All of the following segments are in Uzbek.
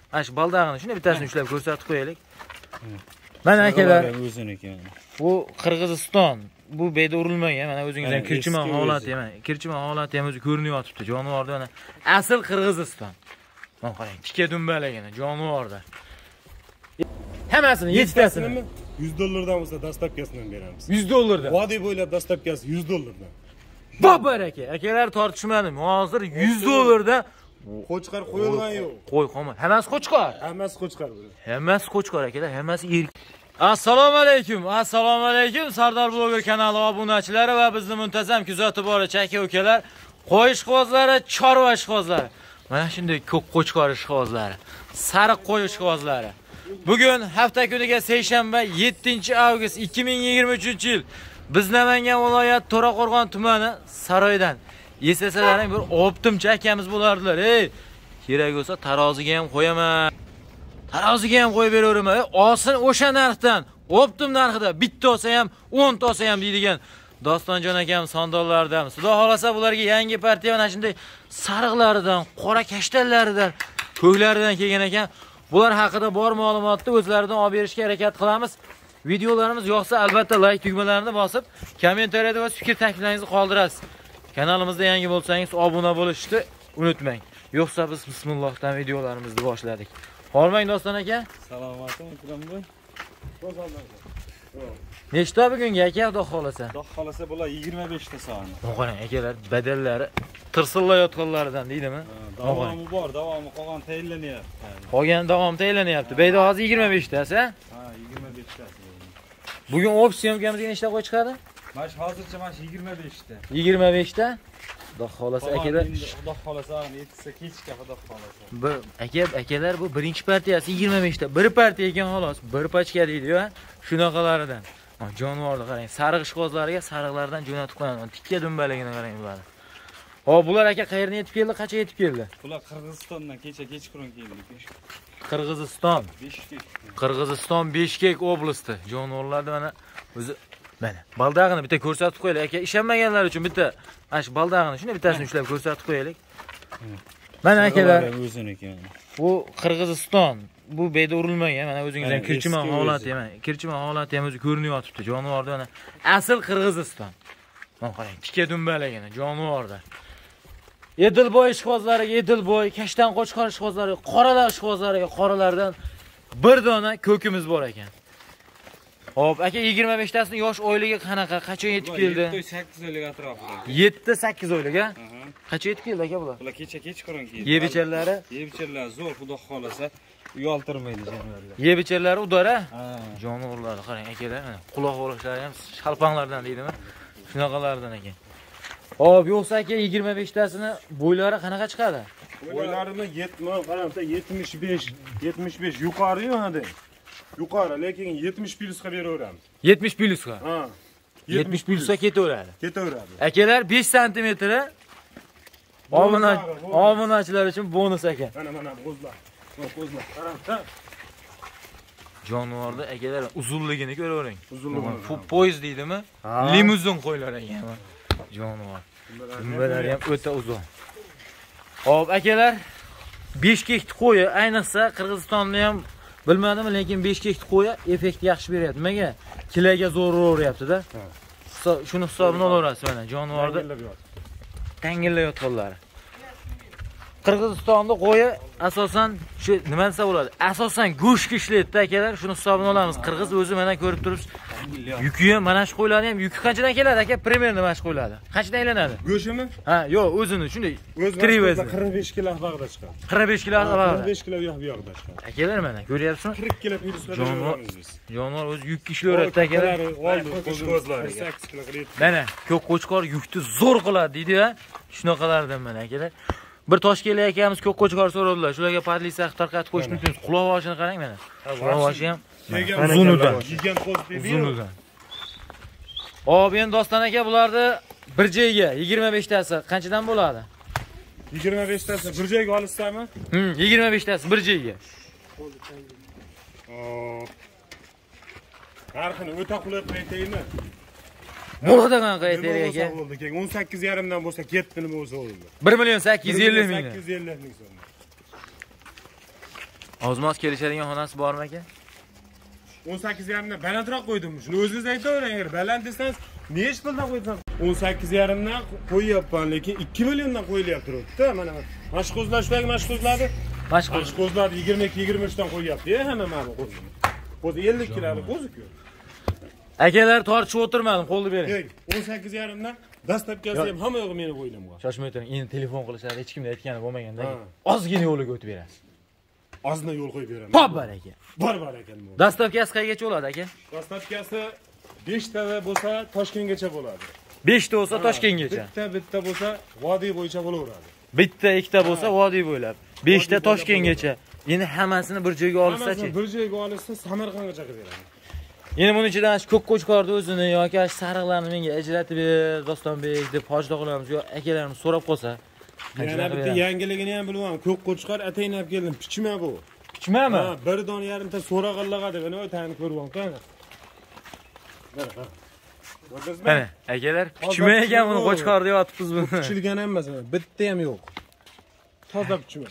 Ash baldag'ini shunday bittasini ushlab ko'rsatib qo'yaylik. Mana akalar, o'ziniki. bu Qirg'iziston. Bu beyda urilmagan. Mana o'zingiz ham kirchiman holati ham, kirchiman holati ham o'zi ko'rinib yotibdi. Jonivorda mana asl Qirg'iziston. Mana qarang, tikka dumbalagina jonivorda. Hammasini yechtasini $100 bo'lsa dastavkasidan beramiz. $100. Vodiy bo'ylab dastavkasi $100. Babar aka. Akalar tortishmadim. Hozir $100 Qo'chqar qo'yilgan yo'q. qo'y qolma. Hammasi qo'chqar. Hammasi qo'chqar. Hammasi qo'chqar akalar, hammasi erk. Assalomu alaykum. Assalomu alaykum. Sardor bloger kanali obunachilari va bizni muntazam kuzatib boruvchi aka-ukalar, qo'y ishqibozlari, chorva ishqibozlari. Mana shunday ko'k qo'chqar ishqibozlari, sariq qo'y ishqibozlari. Bugun hafta kuniga seshanba 7-avgust 2023-yil biz Namangan viloyat To'raqo'rg'on tumani Saroydan eslasalaring bir optimcha akamiz bo'lardilar. Ey, kerak bo'lsa taroziga ham qo'yaman. Taroziga ham qo'yib beraveraman. Olsin o'sha narxdan, optim narxida, bitta olsa ham, 10 ta olsa ham deydigan Dostonjon akam sondonlardan. Xudo xolasa bularga yangi partiya mana shunday sariqlaridan, qora kashtallaridan, ko'klaridan kelgan ekan. Bular haqida bor ma'lumotni o'zlaridan olib berishga harakat qilamiz. Videolarimiz yoqsa albatta like tugmalarini bosib, kommentariyada va fikr takliflaringizni qoldirasiz. Kanalimizda yangi bo'lsangiz obuna bo'lishni unutmang. Yo'qsa biz bismillohdan videolarimizni boshladik. Hormang Doston aka. Salomatim Ikramboy. Nechta bugunga aka xudo xolasa? Xudo xolasa bular 25 ta soni. Qarang akalar, badallari tirsillayotganlaridan deydimi? Davomi bor, davomi qolgan tayinlanyapti. Qolgan davom tayinlanyapti. Beyda hozir 25 tasi, ha? Ha, 25 tasi. Bugun opsiyamizga nechta qo'y chiqadi? Mash hozircha 25 ta. 25 ta. Xudo xolasa akalar. Xudo xolasa yetsa kechga xudo xolasa. Bu akalar bu birinchi partiyasi 25 ta. Bir partiya ekan xolos. Bir pachka deydi-ku, shunaqalaridan. Jonivorni qarang, sariq ishqibozlariga sariqlardan jo'natib qo'yaman. Tikka dumbaligini qarang bularni. Hop, bular aka qayerdan yetib keldi? Qancha yetib keldi? Bular Qirg'izistondan kechqurun keldi. Qirg'iziston. Bishkek. Qirg'iziston Bishkek oblasti. Jonivorlarni mana o'zi mana baldag'ini bitta ko'rsatib qo'yaylik aka. Ishonmaganlar uchun bitta ash baldag'ini shunday bittasini ushlab ko'rsatib qo'yaylik. Mana akalar, o'ziniki. bu Qirg'iziston. Bu beyda urilmagan. Mana o'zingiz ham kirchiman holati ham, kirchiman holati ham o'zi ko'rinib yotibdi. Jonivorda mana asl Qirg'iziston. Mana qarang, tikka dumbalagina jonivorda. Edilboy ishqibozlariga Edilboy, Kashtan qo'chqor ishqibozlariga, qoralar ishqibozlariga qoralardan bir dona ko'kimiz bor ekan. Hop, aka 25 tasini yosh oyligi qanaqa? Qachon yetib keldi? 7-8 oylik atrofida. 7-8 oylik, ha? Qachon yetib keldi aka bular? Bular kechqurun keldi. Yebicharlari? Yebicharlar zo'r, xudo xolasa uyaltirmaydi jonivorlar. Yebicharlari udara? Ha. Jonivorlar qarang akalar, mana quloq bo'lishlari ham shalpanglardan deydimi? Shunaqalardan ekan. Hop, yo'qsa aka 25 tasini bo'ylari qanaqa chiqadi? Bo'ylarini 75 yuqori-yu hadi. Yuqori, lekin 70 plyusga beraveramiz. 70 plyusga. Ha. 70 plyusga ketaveradi. Ketaveradi. Akalar 5 sm obunachilar uchun bonus ekan. Mana qo'zlar. Qo'zlar. Qarang. Jonivorda akalar uzunligini ko'ravering. Uzunligini. Poyezd deydimi? Limuzin qo'ylar ekan. Jonivor. Dumbalari ham o'ta uzun. Hop, akalar, Bishkek qo'yi, ayniqsa Qirg'izistonni ham bilmadim, lekin Bishkek qo'yi effekt yaxshi beryapti. Nimaga? Kilaga zo'r uryapti-da. Shuni hisobini olaverasiz mana jonivorda tangillayotganlari. Qirg'izistonda qo'yi asosan shu nima desa bo'ladi? Asosan go'shtga ishlaydi akalar, shuni hisobini olamiz. Qirg'iz o'zi mana ko'rib turibsiz. Yuki ham mana shu qo'ylarni ham yuki qanchadan keladi aka? Primerni mana shu qo'ylardi. Qanchadan aylanadi? Go'shimi? Ha, yo'q, o'zini shunday. 45 kilo bag'da chiqadi. 45 kilo bag'da. 45 kilo yog'da chiqadi. Akalar mana ko'ryapsizmi? 40 kilo plyusga beraveramiz biz. Jonivor o'zi yuk ishlayapti akalar. Oldi qo'zlariga. 8 kilo qilib. Mana ko'k qo'chqor yukni zo'r qiladi deydi-ya. Shunaqalardan mana akalar. Bir Toshkentlik akamiz ko'k qo'chqor so'radilar. Shularga podlisa tarqatib qo'yishni unutmaysiz. Quloq oshini qarang mana. Quloq oshi ham uzunidan. Yegan qo'z dedi. Uzunidan. Hop, endi Doston aka bularni bir joyga 25 tasi qanchadan bo'ladi? 25 tasi bir joyga olishsami? 25 tasi bir joyga. Hop. Narxini o'ta qulay aytaymi? Bo'ladi qanaqa aytaylik aka? 18,5 dan bo'lsa ketdi nima bo'lsa bo'ldi. 1,850,000. 850,000 so'm. Ozmoz kelishadigan xonasi bormi aka? 18,5 dan balandroq qo'ydim. Shuni o'zingiz aytavering. Baland desangiz, necha puldan qo'ysan? 18,5 dan qo'yyapman, lekin 2 milliondan qo'yilyapti turibdi. Mana mashqozlar shunday mashqozlarni. Mashqozlar 22-23 dan qo'yyapti. Hamma mana qo'zi. Qo'zi 50 kilolik qo'zi-ku. Akalar tortishib o'tirmadim, qo'lni bering. 18,5 dan dastlabkasi ham hamma yo'g'i meni qo'ydim. Shoshmay o'tiring. Endi telefon qilishadi, hech kimga aytgani bo'lmaganda. Ozgina yo'liga o'tib berasiz. Ozgina yo'l qo'yib beraman. Bor aka. Bor ekan. Dastlabkasi qayergacha bo'ladi aka? Dastlabkasi 5 ta bo'lsa Toshkentgacha bo'ladi. 5 ta bo'lsa Toshkentgacha. Bitta bo'lsa vodiy bo'yicha bo'laveradi. Bitta, ikkita bo'lsa vodiy bo'ylab. 5 ta Toshkentgacha. Endi hammasini bir joyga olsa-chi? Bir joyga olsa Samarqandgacha qilib beraman. Endi buning ichidan shu ko'k qo'chqorni o'zini yoki sariqlarni menga ajratib ber, Dostonbek deb hojda qilamiz yo akalarimiz so'rab qolsa. Yana bitta yangiligini ham bilaman. Ko'k qo'chqor ataynab keldim. Pichma bu. Pichmami? Ha, bir don yarimta so'rag'anlaga deb ana o'tani ko'ryapman qani. Mana akalar, pichma ekan buni qo'chqor deb yotibmiz buni. Pichilgan emas, bitta ham yo'q. Toza pichma.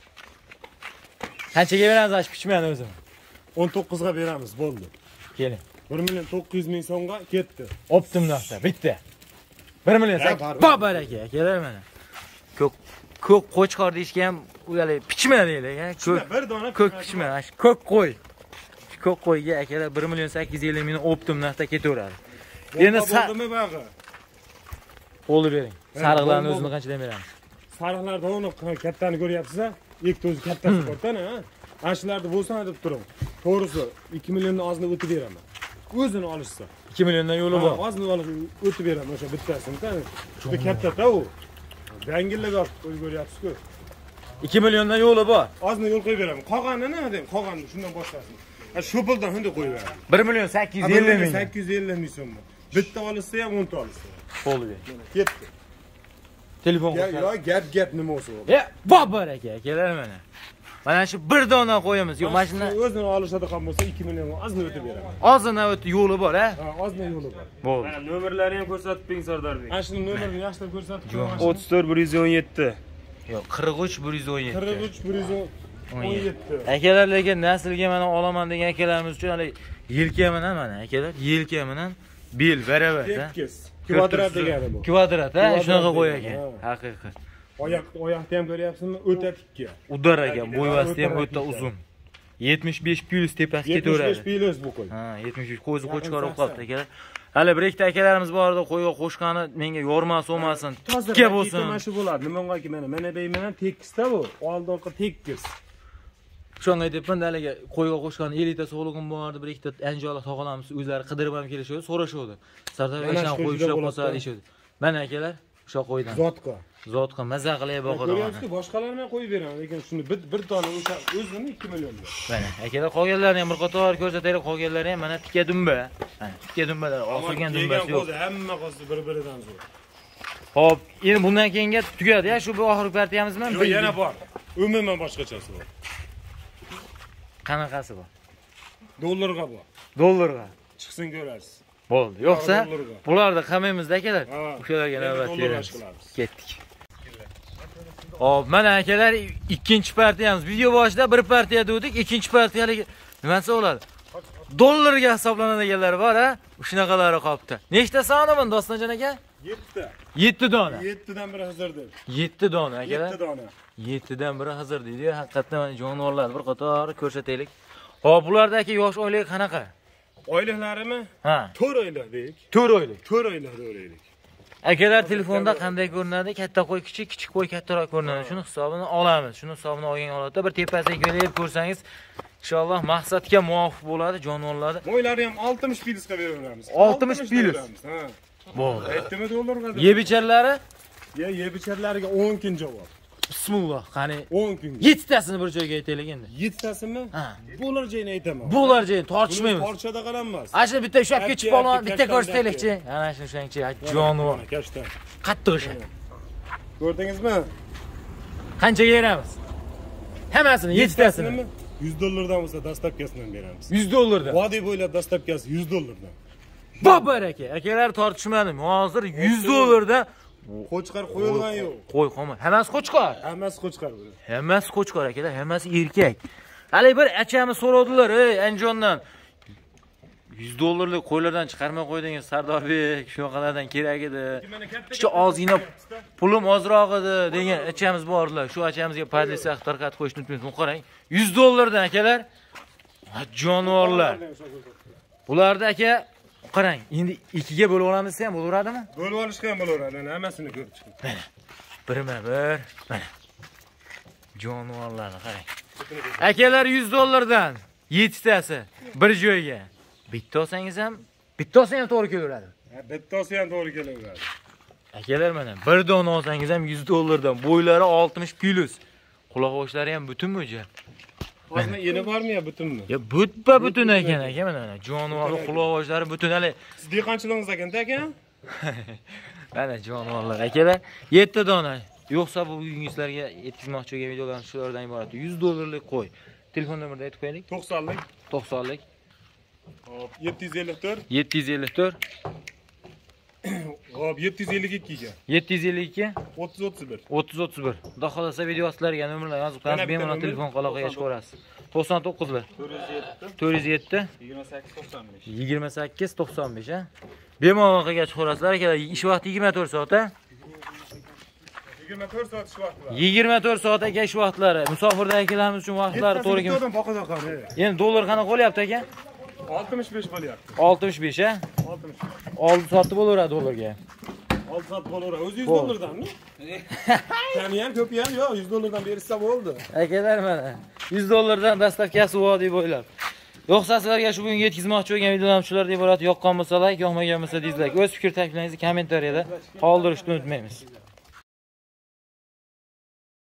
Qanchaga beramiz ash pichmani o'zini? 19 ga beramiz, bo'ldi. Keling. 1,900,000 so'mga ketdi. Optim narsa, bitta. 1 million sak. Babar aka, akalar mana. Ko'k qo'chqor deyishga ham uyali pichma deylik, ha. Bir dona ko'k pichma, ko'k qo'y. Ko'k qo'yga akalar 1,850,000 optim narsa ketaveradi. Endi bo'ldimi bag'i? Qo'lni bering. Sariqlarni o'zini qanchadan beramiz? Sariqlarda uni kattani ko'ryapsiz-a? Ikkita o'zi kattasi bor-da, ha? Ashlarda bo'lsa deb turing. To'g'risi 2 milliondan ozini o'tib beraman. O'zini olishsa. 2 milliondan yo'li bor. Ozini olib o'tib beraman o'sha bittasini, ha? Juda katta-da u. Yangilik qo'yib ko'ryapsiz-ku. 2 milliondan yo'li bor. Ozini yo'l qo'yib beraman. Qolganini deng, qolganini shundan boshlasini. Ha, shu puldan shunday qo'yib beraman. 1,850,000. 850,000 so'm. Bitta olsa ham 10 ta olsa. Qo'lni bering. Ketdi. Telefon Yo, gap nima bo'lsa. Babar aka, akalar mana. Mana shu bir dona qo'yamiz. Yo'q, mashina o'zini olishadigan bo'lsa 2 million ozini o'tib beraman. Ozini o'tib yo'li bor, ha? Ha, ozini yo'li bor. Bo'ldi. Mana nomerlarini ham ko'rsatib bering Sardarbek. Ana shu nomerni yaxshilab ko'rsatib 34 117. Yo'q, 43 117. 43 117. Akalar lekin naslga mana olaman degan akalarimiz uchun hali yelka mana akalar, yelka bilan bel baravar, ha? Kvadrat degani bu. Kvadrat, ha? Shunaqa qo'y ekan. Haqiqat. Oyoqni ham ko'ryapsizmi? O'ta tikka. Udar ekan, bo'yvasti ham o'ta uzun. 75 plus tepasi ketaveradi. 75 plus bu qo'y. Ha, 75 qo'zi qo'chqor olib qolibdi akalar. Hali bir ikkita akalarimiz bor edi, qo'yga qo'shqani menga yormas olmasin, tikka bo'lsin. Mana shu bo'ladi. Nimaga mana deyman, tekisda bu. Oldingi tekis. Shunga debman haliga qo'yga qo'shgan 50 ta sog'lig'im bordi, bir ikkita anjola tog'alarimiz o'zlari qidirib ham kelishadi, so'rashadi. Sardor ishon qo'y ushlab qolsa deyshadi. Mana akalar, o'sha qo'ydan. Zotqa maza qilib boqadi. Ko'ryapsiz, boshqalarni ham qo'yib beraman, lekin shuni bir dona o'sha o'zini 2 million. Mana akalar qolganlarni ham bir qator ko'rsataylik, qolganlari ham mana tikka dumba. Mana tikka dumbalar, osilgan dumbasi yo'q. Hamma qo'zi bir-biridan zo'r. Xo'p, endi bundan keyinga tugadi-ya, shu bu oxirgi partiyamizmi? Yo'q, yana bor. Umuman boshqachasi bor. Qanaqasi bor? Dollarga bor. Dollarga. Chiqsin ko'rasiz. Bo'ldi. Yo'qsa, bularda qamaymizda akalar. O'shalarga navbat beramiz. Ketdik. Hop, mana akalar ikkinchi partiyamiz. Video boshida bir partiya dedik, ikkinchi partiyalik nimasi bo'ladi? Dollarga hisoblanadiganlar bor, ha? Shunaqalari qolibdi. Nechta soni buni Dostonjon aka? 7 ta. 7 dona. 7 dan biri hazırdir. 7 dona akalar. 7 dona. 7 dan biri hazır deydi. Haqiqatan jonivorlar bir qator ko'rsataylik. Hop, bulardagi yosh oyligi qanaqa? Oyliklarimi? Ha. 4 oylik deylik. 4 oylik. 4 oylik deylik. Akalar telefonda qanday ko'rinadi? Katta qo'y kichik, kichik qo'y kattaroq ko'rinadi. Shuni hisobini olamiz. Shuni hisobini olgan holatda bir tepasiga ko'rib ko'rsangiz, inshaalloh maqsadga muvofiq bo'ladi jonivorlarni. Mo'ylari ham 60 pilsga beraveramiz. 60 pils. Ha. Bo'ldi. Aytdimi dollarga? Yebicharlari? Yebicharlariga 10 kun javob. Bismillah, qani 10 kun. 7 tasini bir joyga aytaylik endi. 7 tasimi? Ha. Bo'lar joyini aytaman. Bo'lar joyini tortishmaymiz. Tortishada qalanmas. Ashna bitta ushlab kechib qolgan, bitta ko'rsataylikchi. Ana shu shuncha jonivor. Kashtan. Qattiq o'sha. Ko'rdingizmi? Qanchaga beramiz? Hammasini 7 tasini. $100 bo'lsa dastlabkasidan beramiz. $100. Vodiy bo'ylab dastlabkasi $100. Babar aka, akalar tortishmadim. Hozir $100 Qo'chqar qo'yilgan yo'q. Qo'y qolma. Hammasi qo'chqar. Hammasi qo'chqar bu. Hammasi qo'chqar akalar, hammasi erkak. Hali bir achamiz so'radilar, ey Anjondan. 100 dollarlik qo'ylardan chiqarmay qo'ydingiz Sardorbek, shunaqalardan kerak edi. Shu ozgina pulim ozroq edi degan achamiz bordilar. Shu achamizga podlisa tarqat qo'yishni unutmaysiz. Qarang, 100 dollardan akalar. Jonivorlar. Bularda aka qarang, endi ikkiga bo'lib olamiz ham bo'laveradimi? Bo'lib olishga ham bo'laveradi. Hammasini ko'rib chiqing. Mana. Birma-bir, mana. Jonivorlarni qarang. Akalar 100 dollardan 7 tasi bir joyga. Bitta olsangiz ham, bitta olsa ham to'g'ri kelaveradi. Bittasi ham to'g'ri kelaveradi. Akalar mana, bir dona olsangiz ham 100 dollardan, bo'ylari 60 plus. Quloq oshlari ham butunmi o'ja? Hozir yeni bormi yo butunmi? Ya butun ekan aka, mana jonivorlar quloq oshlari butun hali. Siz dehqonchiligingizda ekan-da aka? Mana jonivorlar akalar 7 dona. Yo'qsa bu uyingizlarga yetkazmoqchi bo'lgan videolar shulardan iborat. 100 dollarlik qo'y. Telefon nomerini aytib qo'yaylik. 90lik. 90lik. Hop, 754. 754 Hop, 752 ga. 752 3031. 3031. Xudo xolasa video ostlarga nomerlar yozib qo'yasiz, bemalol telefon aloqaga chiqaverasiz. 99 lar. 407 2895. 28 95 ha. Bemalol aloqaga chiqaverasizlar akalar. Ish vaqti 24 soat ha. 24 soat ish vaqti bor. 24 soat aka ish vaqtlari. Musofirda akalarimiz uchun vaqtlari to'g'ri keladi. Bittadan boqada qoldi. Endi dollar qanaqa qo'lyapti aka? 65 bo'lyapti. 65 ha. 65. 6 soatda bo'laveradi dollarga. 6 soat bo'laveradi. O'zi 100 dollardanmi? Kami ham, ko'pi ham yo'q, 100 dollardan berishsa bo'ldi. Akalar mana 100 dollardan dastavkasi vodiy bo'ylab. Yo'qsa sizlarga shu bugun yetkazmoqchi bo'lgan videolar shulardan iborat. Yoqqan bo'lsa like, yoqmagan bo'lsa dislike. O'z fikr takliflaringizni kommentariyada qoldirishni unutmaymiz.